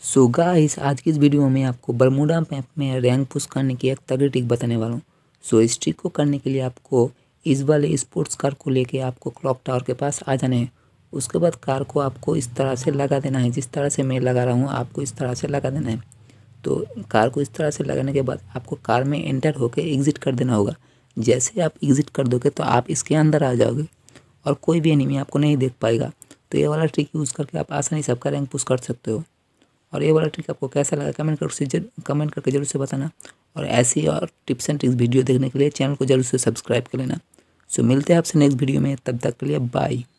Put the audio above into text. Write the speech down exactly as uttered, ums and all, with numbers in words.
So guys, आज की इस वीडियो में मैं आपको बरमूडा मैप में रैंक पुश करने की एक तगड़ी ट्रिक बताने वाला हूँ। सो इस ट्रिक को करने के लिए आपको इस वाले स्पोर्ट्स कार को लेके आपको क्लॉक टावर के पास आ जाना है। उसके बाद कार को आपको इस तरह से लगा देना है, जिस तरह से मैं लगा रहा हूँ आपको इस तरह से लगा देना है। तो कार को इस तरह से लगाने के बाद आपको कार में एंटर होकर एग्ज़िट कर देना होगा। जैसे आप एग्ज़िट कर दोगे तो आप इसके अंदर आ जाओगे और कोई भी एनिमी आपको नहीं देख पाएगा। तो ये वाला ट्रिक यूज़ करके आप आसानी से आपका रैंक पुश कर सकते हो। और ये वाला ट्रिक आपको कैसा लगा कमेंट कर कमेंट करके जरूर से बताना। और ऐसी और टिप्स एंड ट्रिक्स वीडियो देखने के लिए चैनल को जरूर से सब्सक्राइब कर लेना। सो मिलते हैं आपसे नेक्स्ट वीडियो में, तब तक के लिए बाय।